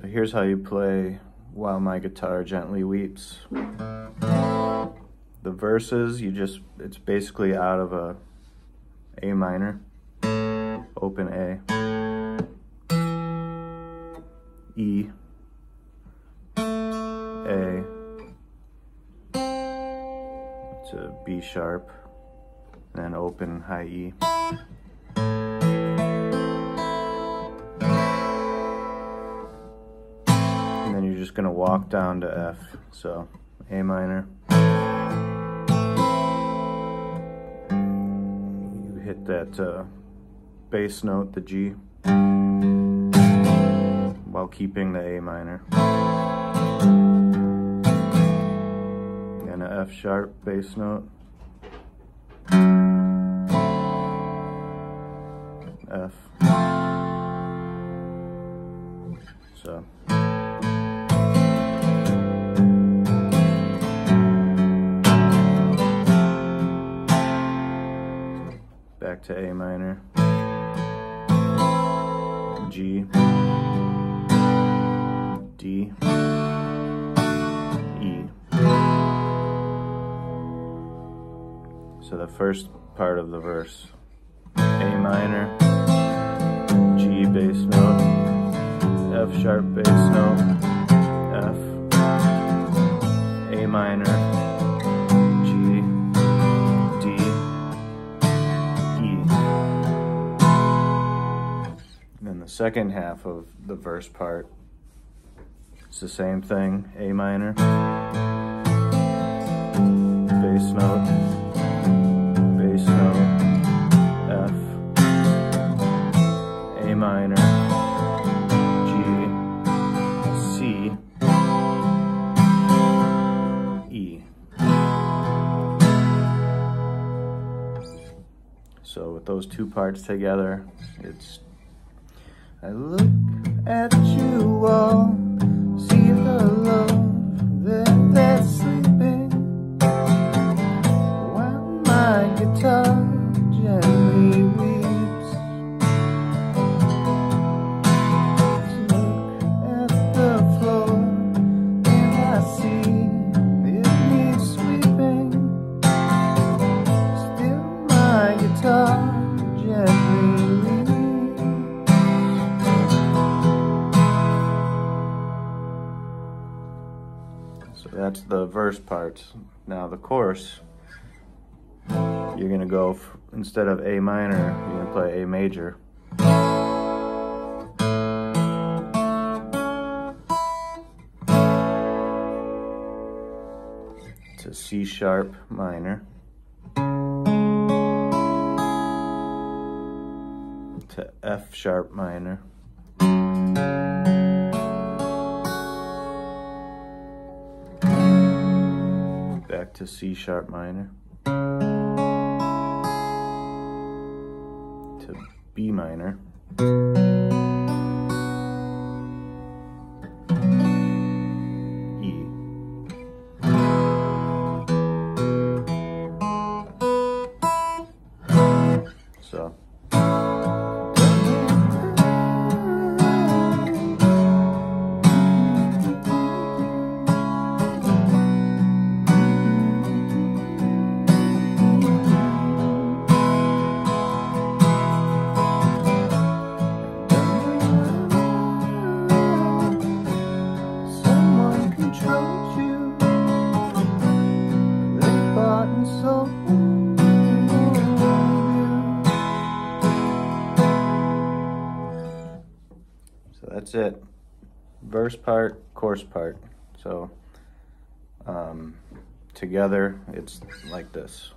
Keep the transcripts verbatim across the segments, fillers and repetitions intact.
here's how you play While My Guitar Gently Weeps. The verses, you just, it's basically out of a A minor, open A, E, A, to B sharp, and then open high E. And then you're just gonna walk down to F. So A minor. You hit that uh, bass note, the G, while keeping the A minor. And an F sharp bass note. F. So. Back to A minor, G, D, E. So the first part of the verse, A minor, G bass note, F sharp bass note, F, A minor, G, D, E. And then the second half of the verse part, it's the same thing, A minor, bass note, bass note, F, A minor, G, C, E. So with those two parts together, it's I look at you all, see the love that that's sleeping, while my guitar gently weeps. Look at the floor, and I see it needs sweeping. Still my guitar gently weeps. So that's the verse part. Now the chorus, you're gonna go, f instead of A minor, you're gonna play A major. To C sharp minor. To F sharp minor. Back to C sharp minor, to B minor, E. So. So that's it. Verse part, chorus part. So um, together it's like this.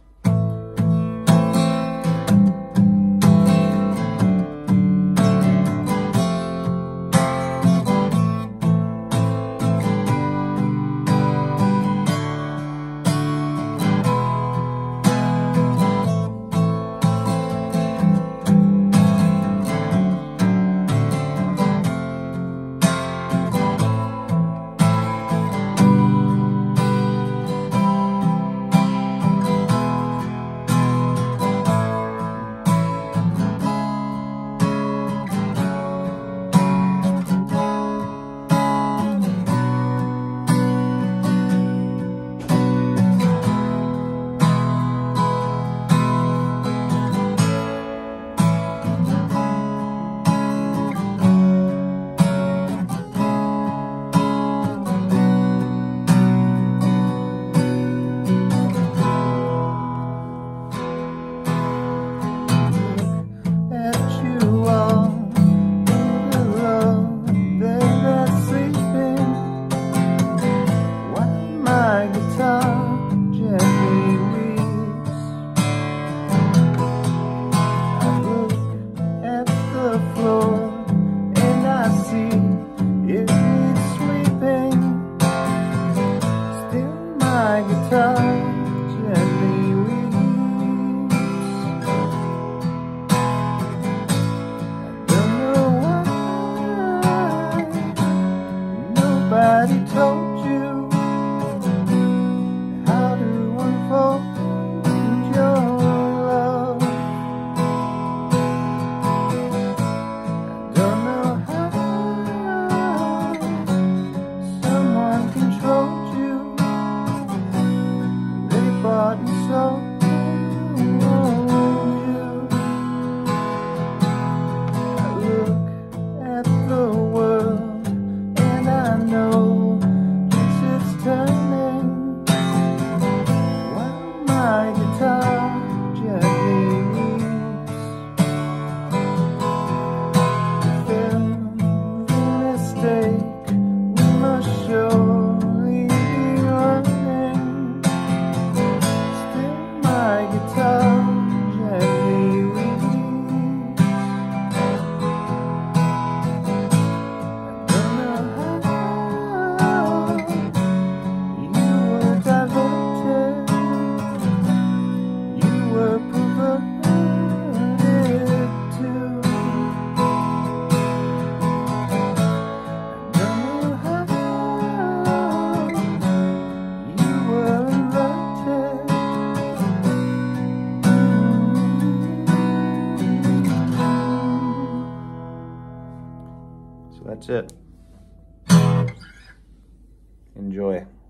So that's it. Enjoy.